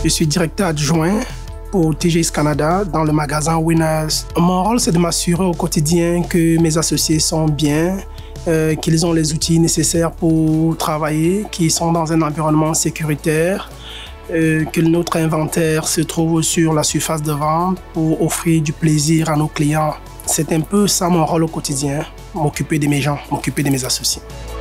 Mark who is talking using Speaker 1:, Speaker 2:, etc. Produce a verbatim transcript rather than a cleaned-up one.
Speaker 1: Je suis directeur adjoint pour T G X Canada dans le magasin Winners. Mon rôle, c'est de m'assurer au quotidien que mes associés sont bien, euh, qu'ils ont les outils nécessaires pour travailler, qu'ils sont dans un environnement sécuritaire, euh, que notre inventaire se trouve sur la surface de vente pour offrir du plaisir à nos clients. C'est un peu ça mon rôle au quotidien, m'occuper de mes gens, m'occuper de mes associés.